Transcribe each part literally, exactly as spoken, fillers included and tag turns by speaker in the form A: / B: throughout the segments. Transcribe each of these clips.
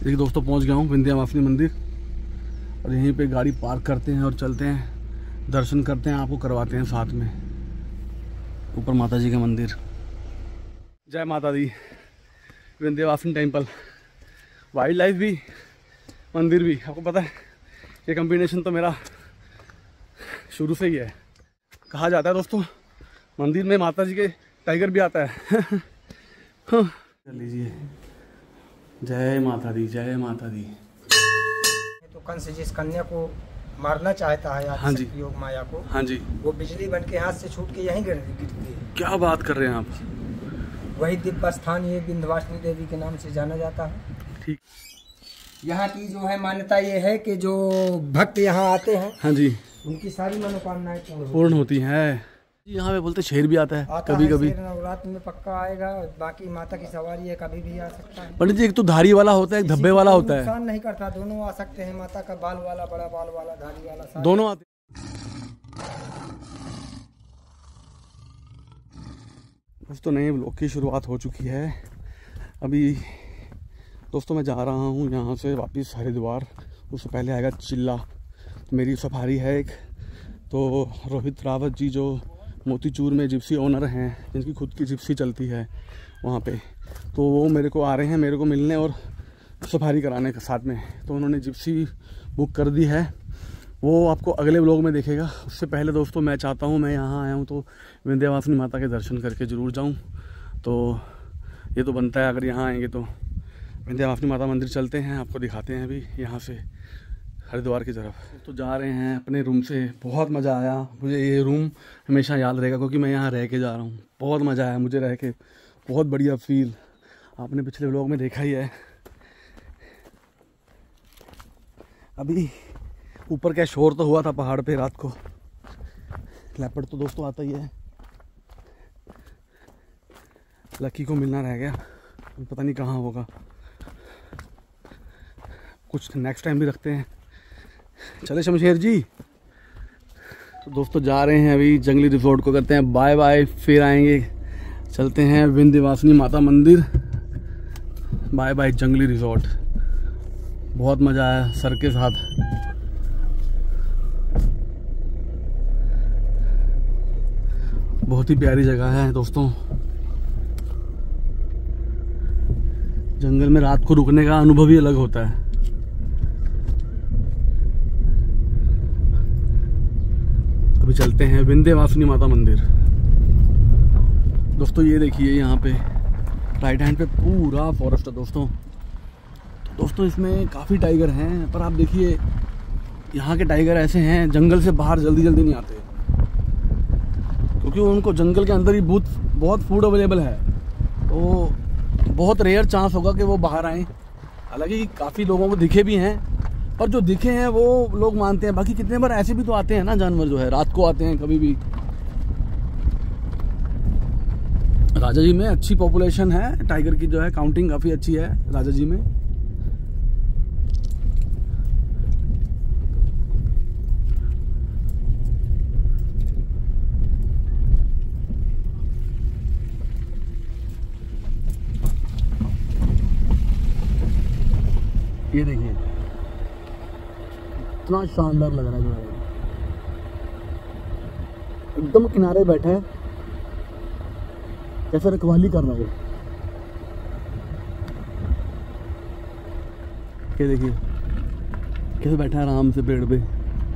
A: देखिए दोस्तों, पहुंच गया हूँ विंध्यवासिनी मंदिर और यहीं पे गाड़ी पार्क करते हैं और चलते हैं, दर्शन करते हैं, आपको करवाते हैं साथ में। ऊपर माता जी का मंदिर। जय माता दी। विंध्यवासिनी टेम्पल, वाइल्ड लाइफ भी, मंदिर भी। आपको पता है ये कॉम्बिनेशन तो मेरा शुरू से ही है। कहा जाता है दोस्तों, मंदिर में माता जी के टाइगर भी आता है। कर लीजिए। जय माता दी, जय माता दी।
B: तो कंस जिस कन्या को मारना चाहता है,
A: हाँ जी,
B: योग माया को,
A: हाँ जी, वो
B: बिजली बन के हाथ से छूट के यहीं गिर गिरती है।
A: क्या बात कर रहे हैं आप।
B: वही दिव्य स्थान ये विंध्यवासिनी देवी के नाम से जाना जाता है।
A: ठीक।
B: यहाँ की जो है मान्यता ये है कि जो भक्त यहाँ आते हैं,
A: हाँ जी,
B: उनकी सारी मनोकामनाएं
A: पूर्ण होती हैं। यहाँ पे बोलते शेर भी आता है
B: आता
A: कभी
B: है,
A: कभी।
B: शेर नवरात्र में पक्का आएगा। बाकी माता की सवारी है, कभी भी आ सकता है।
A: पंडित जी, एक तो धारी वाला होता है, एक धब्बे वाला होता है।
B: नुकसान नहीं करता, दोनों आ सकते हैं। माता का बाल वाला, बड़ा बाल वाला, धारी वाला,
A: दोनों आते। दोस्तों नए ब्लॉग की शुरुआत हो चुकी है। अभी दोस्तों मैं जा रहा हूँ यहाँ से वापस हरिद्वार। उससे पहले आएगा चिल्ला। मेरी सफारी है एक। तो रोहित रावत जी जो मोतीचूर में जिप्सी ओनर हैं, जिनकी खुद की जिप्सी चलती है वहाँ पे, तो वो मेरे को आ रहे हैं मेरे को मिलने और सफारी कराने के साथ में। तो उन्होंने जिप्सी बुक कर दी है, वो आपको अगले व्लॉग में देखेगा। उससे पहले दोस्तों मैं चाहता हूँ, मैं यहाँ आया हूँ तो विंध्यवासिनी माता के दर्शन करके ज़रूर जाऊँ। तो ये तो बनता है, अगर यहाँ आएंगे तो विंध्यवासिनी माता मंदिर चलते हैं, आपको दिखाते हैं अभी यहाँ से हरिद्वार की तरफ। तो जा रहे हैं अपने रूम से। बहुत मज़ा आया मुझे, ये रूम हमेशा याद रहेगा क्योंकि मैं यहाँ रह के जा रहा हूँ। बहुत मज़ा आया मुझे रह के, बहुत बढ़िया फील। आपने पिछले व्लॉग में देखा ही है। अभी ऊपर क्या शोर तो हुआ था पहाड़ पे रात को। लेपर्ड तो दोस्तों आता ही है। लकी को मिलना रह गया, पता नहीं कहाँ होगा। कुछ नेक्स्ट टाइम भी रखते हैं। चले शमशेर जी। तो दोस्तों जा रहे हैं अभी जंगली रिजॉर्ट को, करते हैं बाय बाय, फिर आएंगे। चलते हैं विंध्यवासिनी माता मंदिर। Bye bye Jungli resort. बहुत मज़ा आया सर के साथ। बहुत ही प्यारी जगह है दोस्तों। जंगल में रात को रुकने का अनुभव ही अलग होता है। अभी चलते हैं विंध्यवासिनी माता मंदिर। दोस्तों ये देखिए, यहाँ पे राइट हैंड पे पूरा फॉरेस्ट है दोस्तों। तो दोस्तों इसमें काफ़ी टाइगर हैं, पर आप देखिए यहाँ के टाइगर ऐसे हैं, जंगल से बाहर जल्दी जल्दी नहीं आते क्योंकि उनको जंगल के अंदर ही बहुत बहुत फूड अवेलेबल है। तो बहुत रेयर चांस होगा कि वो बाहर आएँ। हालांकि काफ़ी लोगों को दिखे भी हैं, पर जो दिखे हैं वो लोग मानते हैं। बाकी कितने बार ऐसे भी तो आते हैं ना जानवर, जो है रात को आते हैं कभी भी। राजा जी में अच्छी पॉपुलेशन है टाइगर की, जो है काउंटिंग काफ़ी अच्छी है राजा जी में। ये देखिए इतना शानदार लग रहा है, जो है एकदम किनारे बैठा है, जैसे रखवाली कर रहा हो। ये देखिए कैसे बैठा है आराम से पेड़ पे।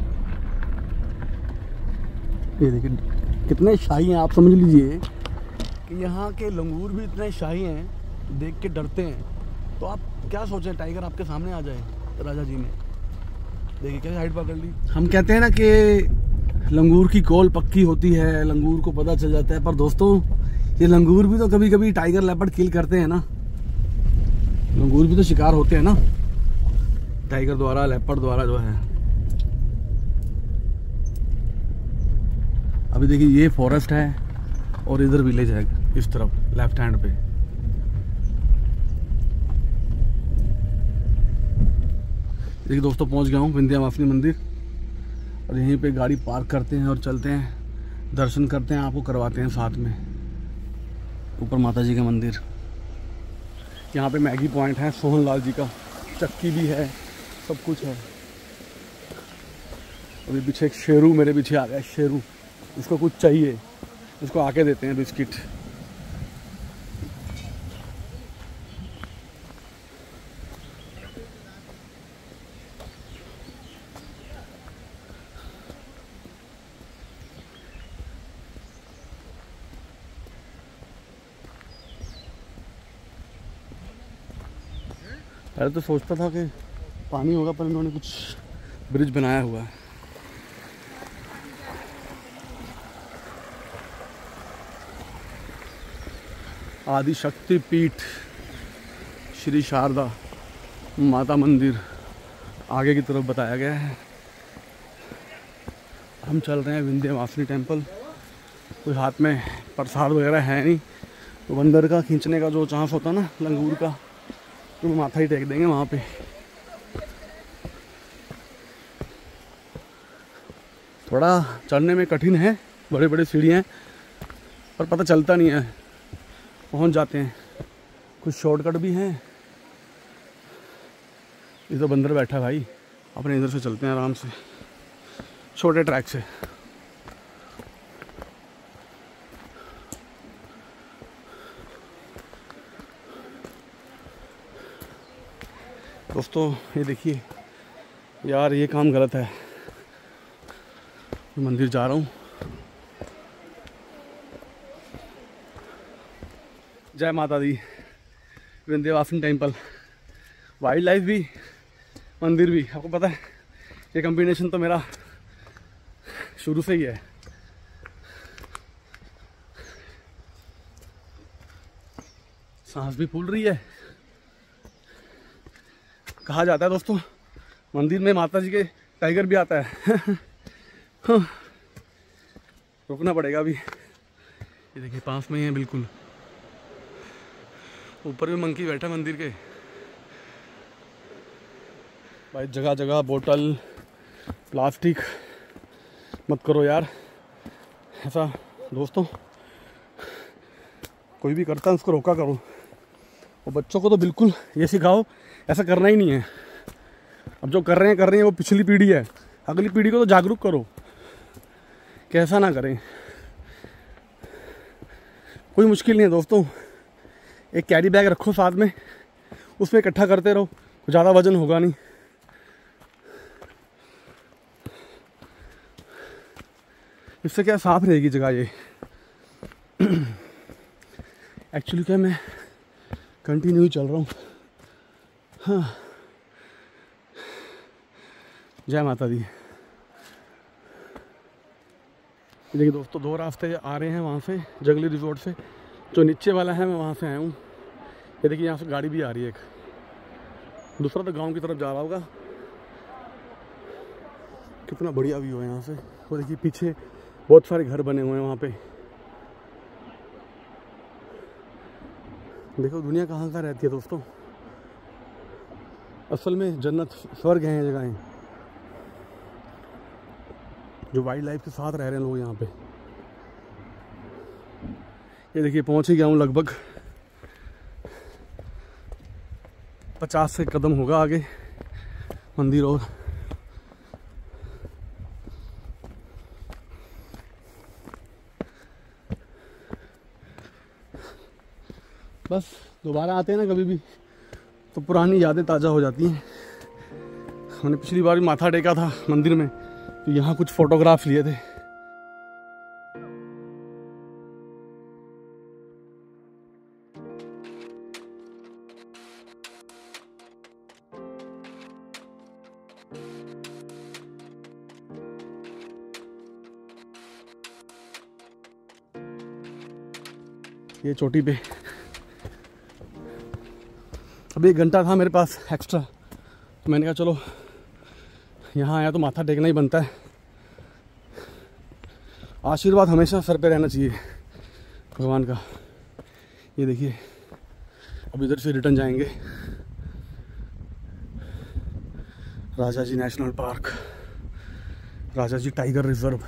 A: ये देखिए कितने शाही हैं, आप समझ लीजिए कि यहाँ के लंगूर भी इतने शाही हैं, देख के डरते हैं। तो आप क्या सोचें, टाइगर आपके सामने आ जाए। राजा जी ने देखिए कैसे हाइट पकड़ ली। हम कहते हैं ना कि लंगूर की कॉल पक्की होती है, लंगूर को पता चल जाता है। पर दोस्तों ये लंगूर भी तो कभी कभी टाइगर लेपर्ड किल करते हैं ना। लंगूर भी तो शिकार होते हैं ना टाइगर द्वारा, लेपर्ड द्वारा जो है। अभी देखिए ये फॉरेस्ट है और इधर विलेज है इस तरफ लेफ्ट हैंड पे। देखिए दोस्तों पहुंच गया हूँ विंध्यवासिनी मंदिर और यहीं पे गाड़ी पार्क करते हैं और चलते हैं, दर्शन करते हैं, आपको करवाते हैं साथ में। ऊपर माता जी का मंदिर। यहाँ पे मैगी पॉइंट है सोहन लाल जी का, चक्की भी है, सब कुछ है। अभी पीछे एक शेरू मेरे पीछे आ गया, शेरू। इसको कुछ चाहिए, इसको आके देते हैं बिस्किट। पहले तो सोचता था कि पानी होगा, पर इन्होंने कुछ ब्रिज बनाया हुआ है। आदि शक्ति पीठ श्री शारदा माता मंदिर आगे की तरफ बताया गया है। हम चल रहे हैं विंध्यवासिनी टेम्पल। कोई हाथ में प्रसाद वगैरह है नहीं, तो बंदर का खींचने का जो चांस होता है ना, लंगूर का, तो माथा ही टेक देंगे वहाँ पे। थोड़ा चढ़ने में कठिन है, बड़े बड़े सीढ़ियाँ हैं, पर पता चलता नहीं है, पहुँच जाते हैं। कुछ शॉर्टकट भी हैं। इधर बंदर बैठा भाई, अपने इधर से चलते हैं आराम से, छोटे ट्रैक से। दोस्तों ये देखिए यार, ये काम गलत है। मंदिर जा रहा हूँ। जय माता दी। विंध्यवासिनी टेम्पल, वाइल्ड लाइफ भी, मंदिर भी। आपको पता है ये कॉम्बिनेशन तो मेरा शुरू से ही है। सांस भी फूल रही है। कहा जाता है दोस्तों, मंदिर में माता जी के टाइगर भी आता है। हाँ, रुकना पड़ेगा अभी। ये देखिए पास में ही है बिल्कुल। ऊपर भी मंकी बैठा मंदिर के। भाई जगह जगह बोतल, प्लास्टिक मत करो यार ऐसा। दोस्तों कोई भी करता है उसको रोका करो, और बच्चों को तो बिल्कुल ये सिखाओ ऐसा करना ही नहीं है। अब जो कर रहे हैं कर रहे हैं वो पिछली पीढ़ी है, अगली पीढ़ी को तो जागरूक करो कैसा ना करें। कोई मुश्किल नहीं है दोस्तों, एक कैरी बैग रखो साथ में, उसमें इकट्ठा करते रहो, ज़्यादा वजन होगा नहीं। इससे क्या साफ रहेगी जगह। ये एक्चुअली क्या मैं कंटिन्यू ही चल रहा हूँ। हाँ, जय माता दी। देखिए दोस्तों, दो रास्ते आ रहे हैं वहाँ से, जंगली रिजॉर्ट से। जो नीचे वाला है मैं वहाँ से आया हूँ। ये देखिए यहाँ से गाड़ी भी आ रही है एक, दूसरा तो गांव की तरफ जा रहा होगा। कितना बढ़िया व्यू है यहाँ से। वो देखिए पीछे बहुत सारे घर बने हुए हैं वहाँ पे। देखो दुनिया कहाँ कहाँ रहती है दोस्तों। असल में जन्नत स्वर्ग है ये जगहें, जो वाइल्ड लाइफ के साथ रह रहे हैं लोग यहाँ पे। ये देखिए पहुँच ही गया हूँ, लगभग पचास से कदम होगा आगे मंदिर। और बस दोबारा आते हैं ना कभी भी, तो पुरानी यादें ताज़ा हो जाती हैं। हमने पिछली बार भी माथा टेका था मंदिर में, तो यहाँ कुछ फोटोग्राफ लिए थे। ये चोटी पे अभी एक घंटा था मेरे पास एक्स्ट्रा, तो मैंने कहा चलो यहाँ आया तो माथा टेकना ही बनता है। आशीर्वाद हमेशा सर पे रहना चाहिए भगवान का। ये देखिए अब इधर से रिटर्न जाएंगे Rajaji national park, Rajaji tiger reserve.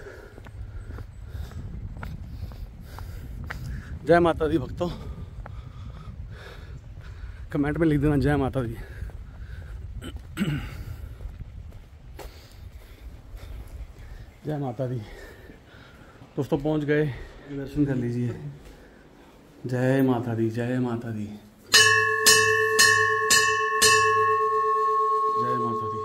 A: जय माता दी भक्तों, कमेंट में लिख देना जय माता दी। जय माता दी। दोस्तों पहुंच गए, दर्शन कर लीजिए। जय माता दी, जय माता दी, जय माता दी।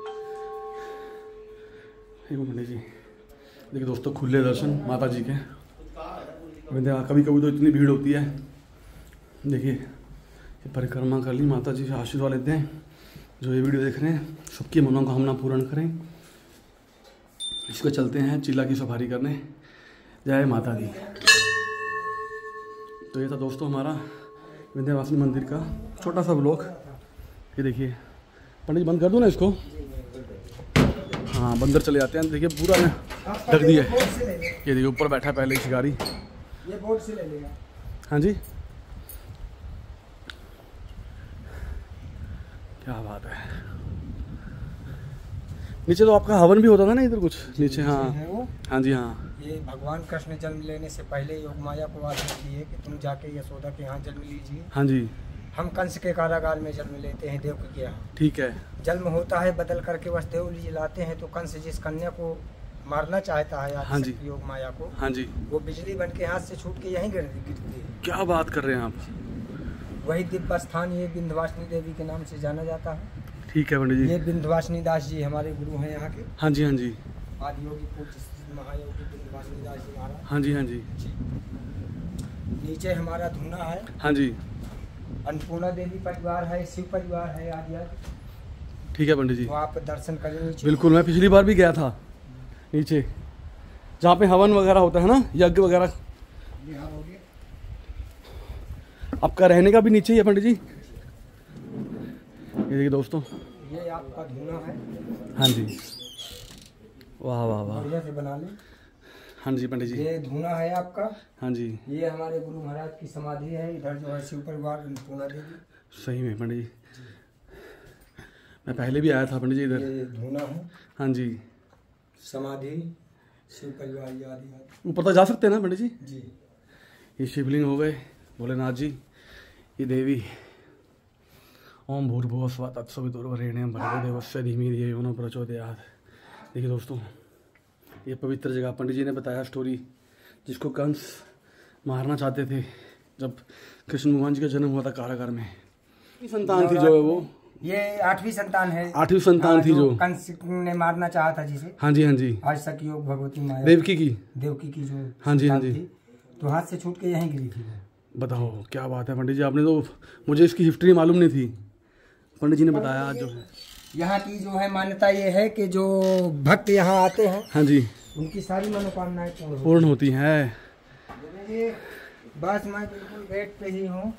A: एक मिनट जी, देखिए दोस्तों खुले दर्शन माता जी के। कभी कभी तो इतनी भीड़ होती है। देखिए ये परिक्रमा कर ली, माता जी से आशीर्वाद लेते हैं। जो ये वीडियो देख रहे हैं सबकी मनोकामना पूर्ण करें। इसको चलते हैं चिल्ला की सफारी करने। जय माता दी। तो ये था दोस्तों हमारा विंध्यवासिनी मंदिर का छोटा सा ब्लॉग। ये देखिए पंडित जी बंद कर दूँ ना इसको? हाँ बंदर चले जाते हैं। देखिए पूरा ना ढक दिया है। ये देखिए ऊपर बैठा है पहले ही शिकारी।
B: ये बोर्ड से ले लेगा।
A: हाँ जी क्या बात है। नीचे तो आपका हवन भी होता था ना इधर कुछ नीचे? हाँ हाँ जी हाँ।
B: ये भगवान कृष्ण जन्म लेने से पहले योग माया को आदेश दिए कि तुम जाके यशोदा के यहाँ जन्म लीजिए।
A: हाँ जी।
B: हम कंस के कारागार में जन्म लेते हैं, देव के यहाँ। ठीक
A: है।
B: जन्म होता है बदल करके बस देव लिए लाते हैं। तो कंस जिस कन्या को मारना चाहता है
A: हाँ जी
B: योग माया को,
A: हाँ जी,
B: वो बिजली बन के हाथ से छूट के यहीं गिरती है।
A: क्या बात कर रहे हैं आप?
B: वही दिव्य स्थान ये विंध्यवासिनी देवी के नाम से जाना जाता है।
A: ठीक है पंडित जी।
B: ये विंध्यवासिनी दास जी हमारे गुरु हैं यहाँ के।
A: हाँ जी हाँ जी।
B: आदि योगी पूज्य महायोगी विंध्यवासिनी दास जी महाराज।
A: हाँ जी हाँ जी।
B: नीचे हमारा धूना है।
A: हाँ जी।
B: अन्नपूर्णा देवी परिवार है, शिव परिवार है आदि आदि।
A: ठीक है पंडित जी।
B: तो आप दर्शन करें नीचे।
A: बिल्कुल, मैं पिछली बार भी गया था नीचे जहाँ पे हवन वगैरह होता है ना, यज्ञ वगैरह। आपका रहने का भी नीचे ही है पंडित जी? ये देखिए दोस्तों
B: ये आपका धूना है।
A: हाँ जी। वाह वाह वाह,
B: बढ़िया से बना ले।
A: हाँ जी पंडित जी।
B: ये धूना है आपका।
A: हाँ जी।
B: ये हमारे गुरु महाराज की समाधि है। इधर जो है शिव परिवार अन्नपूर्णा देवी।
A: सही में पंडित जी, मैं पहले भी आया था पंडित जी इधर।
B: ये धूना है।
A: हाँ जी।
B: समाधि शिव परिवार आदि आदि।
A: ऊपर तक जा सकते हैं ना पंडित जी?
B: जी।
A: ये शिवलिंग हो गए भोलेनाथ जी। ये देवी ओम भूर्भुवः स्वः तत्सवितुर्वरेण्यं भर्गो देवस्य धीमहि धियो यो नः प्रचोदयात्। देखिए दोस्तों ये पवित्र जगह पंडित जी ने बताया स्टोरी, जिसको कंस मारना चाहते थे जब कृष्ण भगवान जी का जन्म हुआ था कारागार में। संतान थी जो है वो,
B: ये आठवीं संतान है।
A: आठवीं संतान थी जो
B: कंस ने मारना चाहा था जिसे।
A: हाँ जी हाँ जी।
B: आज तक योग भगवती माया
A: देवकी की
B: देवकी की जो
A: हाँ जी हाँ जी
B: थी, तो हाथ से छूट के यहीं गिरी थी।
A: बताओ क्या बात है पंडित जी, आपने तो मुझे इसकी हिस्ट्री मालूम नहीं थी, पंडित जी ने बताया आज जो है।
B: यहाँ की जो है मान्यता ये है कि जो भक्त यहाँ आते हैं
A: हाँ जी
B: उनकी सारी मनोकामनाएं पूर्ण
A: पूर्ण होती हैं।
B: बस मैं बिल्कुल गेट पे ही हूँ।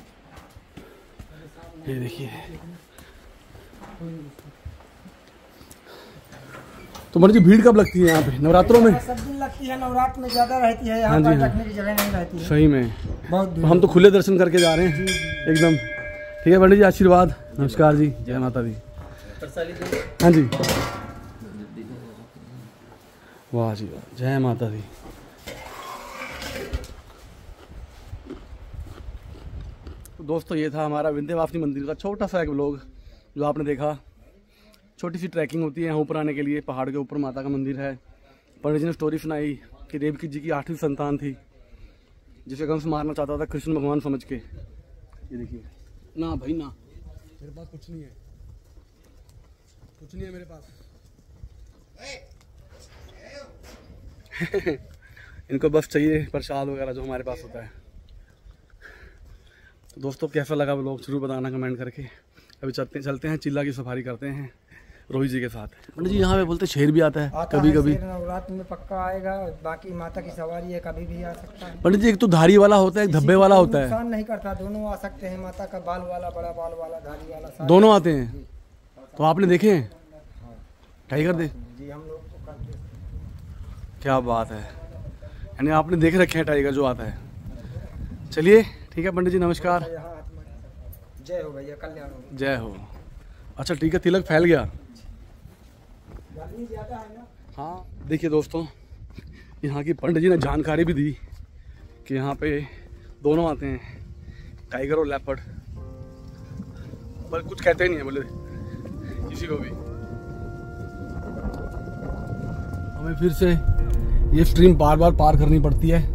A: ये देखिए तो पंडित जी भीड़ कब लगती है यहाँ पे? नवरात्रों में?
B: सब दिन लगती है, नवरात्र में ज्यादा रहती है। यहाँ
A: हाँ
B: पर
A: जी,
B: रखने की जगह नहीं रहती है।
A: सही में
B: बहुत
A: तो हम तो खुले दर्शन करके जा रहे हैं एकदम। ठीक है पंडित जी, आशीर्वाद। नमस्कार जी, जय माता दी। हाँ जी वाह जी वाह, जय माता दी। तो दोस्तों ये था हमारा विंध्यवासिनी मंदिर का छोटा सा एक व्लॉग जो आपने देखा। छोटी सी ट्रैकिंग होती है यहाँ ऊपर आने के लिए। पहाड़ के ऊपर माता का मंदिर है। पंडित जी ने स्टोरी सुनाई कि देवकी जी की आठवीं संतान थी जिसे कंस मारना चाहता था कृष्ण भगवान समझ के। ये देखिए ना भाई ना, मेरे पास कुछ नहीं है, कुछ नहीं है मेरे पास। इनको बस चाहिए प्रसाद वगैरह जो हमारे पास होता है। तो दोस्तों कैसा लगा वो लोग जरूर बताना कमेंट करके। अभी चलते चलते हैं चिल्ला की सफारी करते हैं रोहित जी के साथ। पंडित जी यहाँ पे बोलते शेर भी आता है
B: आता
A: कभी
B: है,
A: कभी।
B: नवरात्र में पक्का आएगा। बाकी माता की सवारी है, कभी भी आ सकता है।
A: पंडित जी एक तो धारी वाला होता है, एक धब्बे वाला होता है।
B: नुकसान नहीं करता, दोनों आ सकते हैं। माता का बाल वाला, बड़ा बाल वाला, धारी वाला,
A: दोनों आते हैं। तो आपने देखे हैं? टाइगर देख
B: जी हम लोग तो करते हैं।
A: क्या बात है, यानी आपने देख रखे हैं टाइगर जो आता है। चलिए ठीक है पंडित जी, नमस्कार।
B: जय हो भैया, कल्याण हो।
A: जय हो। अच्छा ठीक है, तिलक फैल गया।
B: गर्मी ज्यादा है ना।
A: हाँ देखिए दोस्तों यहाँ की पंडित जी ने जानकारी भी दी कि यहाँ पे दोनों आते हैं, टाइगर और लेपर्ड, पर कुछ कहते ही नहीं है। बोले किसी को भी। हमें फिर से ये स्ट्रीम बार बार पार करनी पड़ती है।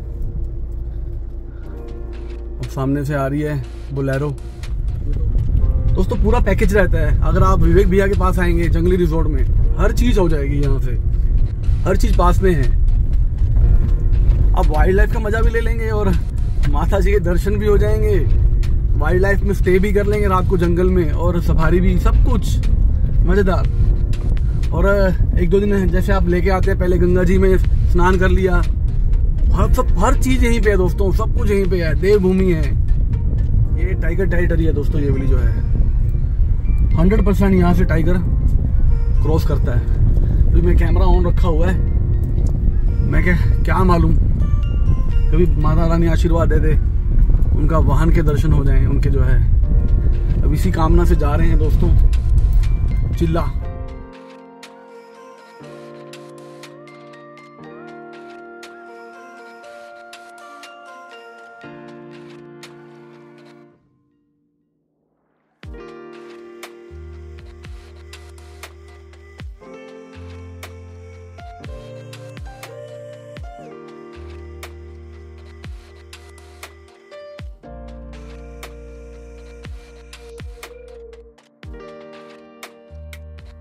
A: अब सामने से आ रही है बोलेरो। दोस्तों पूरा पैकेज रहता है। अगर आप विवेक भैया के पास आएंगे जंगली रिजॉर्ट में, हर चीज हो जाएगी यहाँ से, हर चीज पास में है। आप वाइल्ड लाइफ का मजा भी ले लेंगे और माता जी के दर्शन भी हो जाएंगे। वाइल्ड लाइफ में स्टे भी कर लेंगे रात को जंगल में, और सफारी भी, सब कुछ मजेदार। और एक दो दिन जैसे आप लेके आते हैं, पहले गंगा जी में स्नान कर लिया, हर सब हर चीज यहीं पे है दोस्तों, सब कुछ यहीं पे है। देवभूमि है, ये टाइगर टेरिटरी है दोस्तों। ये वाली जो है हंड्रेड परसेंट यहाँ से टाइगर क्रॉस करता है। अभी मैं कैमरा ऑन रखा हुआ है, मैं क्या क्या मालूम कभी माता रानी आशीर्वाद दे दे, उनका वाहन के दर्शन हो जाएं उनके जो है। अब इसी कामना से जा रहे हैं दोस्तों चिल्ला।